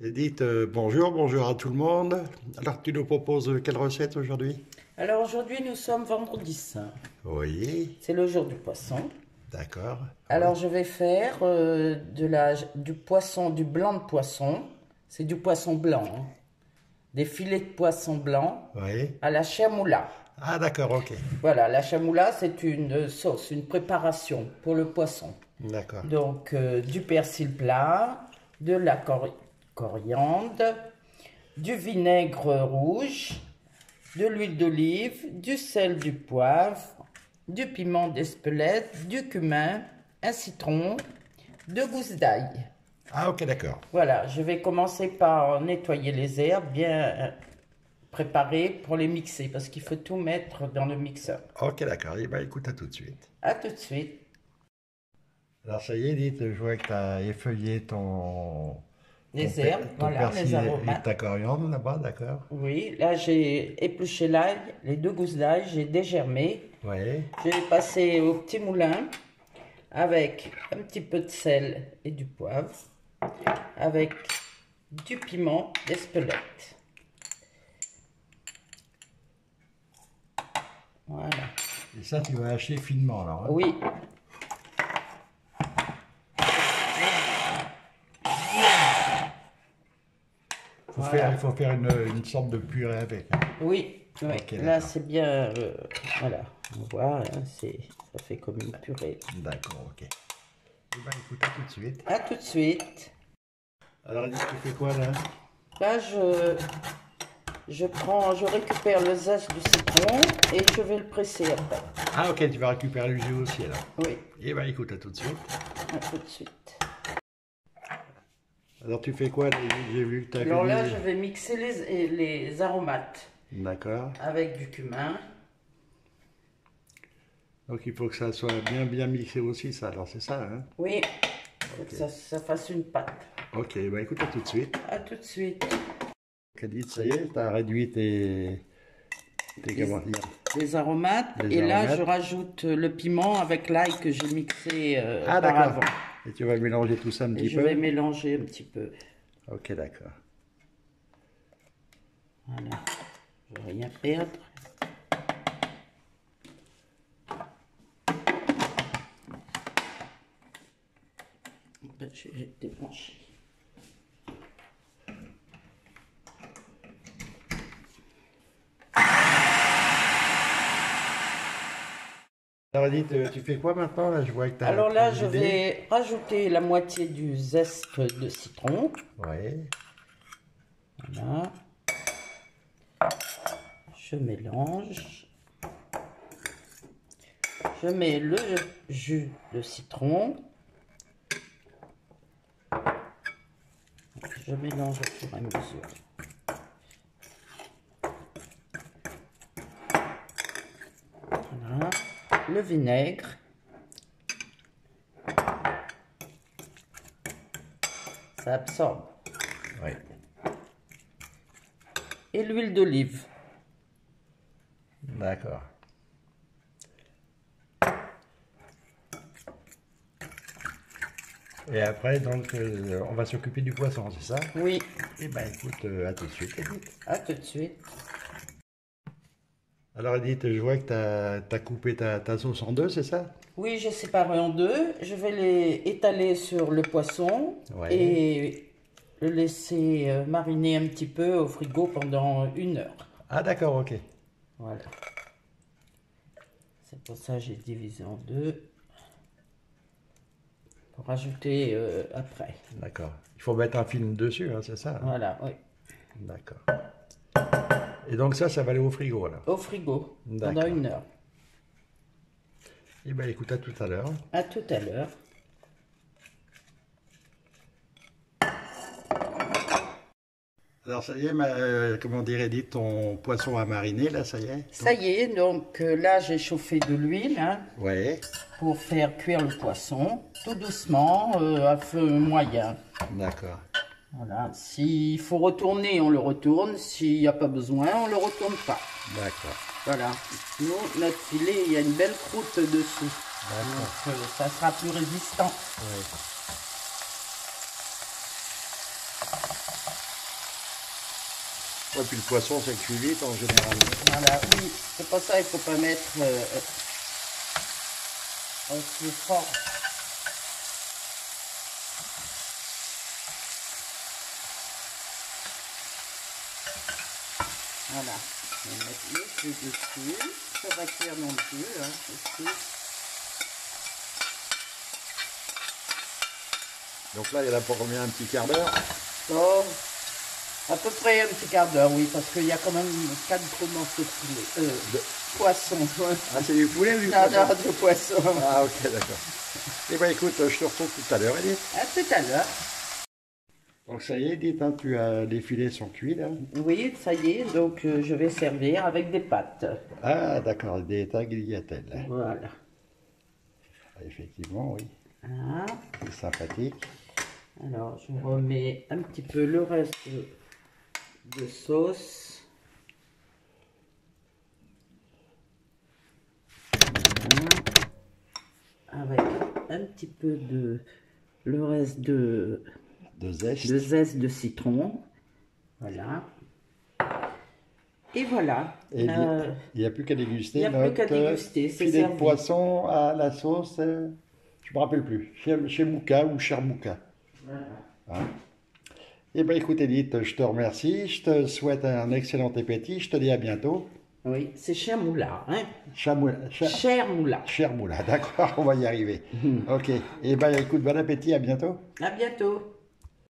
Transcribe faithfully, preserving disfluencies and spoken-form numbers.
Edith, euh, bonjour, bonjour à tout le monde. Alors, tu nous proposes quelle recette aujourd'hui? Alors aujourd'hui, nous sommes vendredi saint. Oui, C'est le jour du poisson. d'accord. Alors Oui. je vais faire euh, de la, du poisson, du blanc de poisson. C'est du poisson blanc, hein. Des filets de poisson blanc Oui. à la chamoula. Ah, d'accord, ok. Voilà, la chamoula, c'est une sauce, une préparation pour le poisson. D'accord. Donc euh, du persil plat, de la cori- coriandre, du vinaigre rouge, de l'huile d'olive, du sel, du poivre, du piment d'Espelette, du cumin, un citron, deux gousses d'ail. Ah, ok, d'accord. Voilà, je vais commencer par nettoyer les herbes, bien euh, préparer pour les mixer, parce qu'il faut tout mettre dans le mixeur. Ok, d'accord. Eh bien, écoute, à tout de suite. À tout de suite. Alors, ça y est, Edith, je vois que tu as effeuillé ton, ton, Les pe- herbes, ton voilà, les persil et aromates. ta coriandre là-bas, d'accord? Oui, là j'ai épluché l'ail, les deux gousses d'ail, j'ai dégermé. Oui. Je vais passer au petit moulin avec un petit peu de sel et du poivre, avec du piment d'Espelette. Voilà. Et ça, tu vas hacher finement, alors, hein? Oui, Faut voilà. faire, il faut faire une, une sorte de purée avec, hein. Oui, oui. Ok, Là d'accord. c'est bien, euh, voilà, on voit, hein, c'est, ça fait comme une purée. D'accord, ok. Eh bien, écoute, à tout de suite. À tout de suite. Alors, Edith, tu fais quoi, là? Là je, je prends, je récupère le zeste du citron et je vais le presser après. Ah, ok, tu vas récupérer le jus aussi, alors. Oui, Eh bien, écoute, à tout de suite. à tout de suite. Alors, tu fais quoi? J'ai j'ai vu que tu as Alors fait là des- je vais mixer les, les aromates D'accord. avec du cumin. Donc, il faut que ça soit bien, bien mixé aussi, ça. Alors, c'est ça, hein? Oui, faut que ça, ça fasse une pâte. Ok, bah écoute, à tout de suite. À tout de suite. Edith, ça y est, tu as réduit tes... tes Les, comment dire? les aromates. Les Et là, aromates. je rajoute le piment avec l'ail que j'ai mixé euh, Ah, par d'accord. avant. Et tu vas mélanger tout ça un Et petit je peu? vais mélanger un petit peu. Ok, d'accord. Voilà. Je ne vais rien perdre. Ben, j'ai débranché. Alors, Edith, euh, tu fais quoi maintenant, là? Je vois que tu as... Alors là, je vais rajouter la moitié du zeste de citron. Oui. Voilà. Je mélange. Je mets le jus de citron. Je mélange au fur et à mesure. Voilà. Le vinaigre. Ça absorbe. Oui. Et l'huile d'olive. D'accord. Et après, donc, euh, on va s'occuper du poisson, c'est ça? Oui, Eh ben, écoute, euh, à tout de suite, Edith. à tout de suite. Alors, Edith, je vois que tu as, coupé ta, ta sauce en deux, c'est ça? Oui, j'ai séparé en deux. Je vais les étaler sur le poisson Ouais. et le laisser euh, mariner un petit peu au frigo pendant une heure. Ah, d'accord, ok. Voilà. C'est pour ça que j'ai divisé en deux. Pour rajouter euh, après. D'accord. Il faut mettre un film dessus, hein, c'est ça? Hein? Voilà, oui. D'accord. Et donc ça, ça va aller au frigo, là? Au frigo pendant D'accord. une heure. Eh bien, écoute, à tout à l'heure. À tout à l'heure. Alors, ça y est, ma, euh, comment dire, Edith, ton poisson à mariner, là, ça y est? Ça y est, donc euh, là j'ai chauffé de l'huile hein, Ouais, pour faire cuire le poisson, tout doucement, euh, à feu moyen. d'accord. Voilà, s'il faut retourner, on le retourne, s'il n'y a pas besoin, on ne le retourne pas. D'accord. Voilà, nous, notre filet, il y a une belle croûte dessus, D'accord. donc euh, ça sera plus résistant. Ouais. et puis le poisson, c'est cuit vite en général. Voilà, oui, c'est pour ça qu'il ne faut pas mettre euh, aussi fort. Voilà, je vais mettre le jus dessus, ça va cuire non plus, hein, aussi. Donc là, il y en a pour combien? Un petit quart d'heure? Oh, à peu près un petit quart d'heure, oui, parce qu'il y a quand même quatre gros morceaux de poulet, euh, de poisson. Ah, c'est du poulet ou du Non, poisson? non, de poisson. Ah, ok, d'accord. Eh bien, écoute, je te retrouve tout à l'heure, Edith. À tout à l'heure. Donc ça y est, Edith, hein, tu as, les filets sont cuits, là. Oui, ça y est, donc euh, je vais servir avec des pâtes. Ah, d'accord, des tagliatelles. Voilà. Ah, effectivement, oui. Voilà. C'est sympathique. Alors, je remets un petit peu le reste de, de sauce. Voilà. Avec un petit peu de le reste de, De zeste. de zeste de citron. Voilà. Et voilà. Et Euh, il n'y a plus qu'à déguster. il n'y a plus qu'à notre, euh, déguster, c'est filet de servi. poisson à la sauce, euh, je ne me rappelle plus, chez, chez Mouka ou Chermouka. Voilà. Hein. Eh bien écoute Edith, je te remercie, je te souhaite un excellent appétit, je te dis à bientôt. Oui, c'est cher moula, hein? Chamoula, cha, Cher moula. Chermoula, d'accord, on va y arriver. Ok, eh bien écoute, bon appétit, à bientôt. À bientôt.